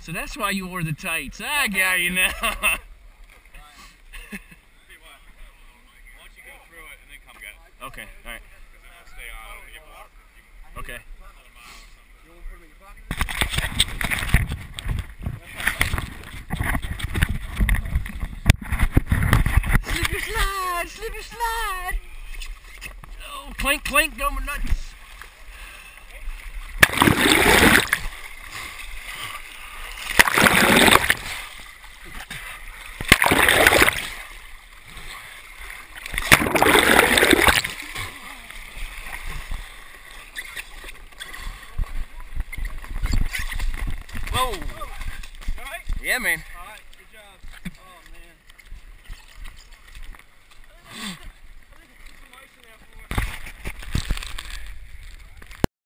So that's why you wore the tights. I got you now. Okay, alright. Okay. Slip your slide, slip your slide. Oh, clink, clink, go my nuts. Whoa. Yeah, man.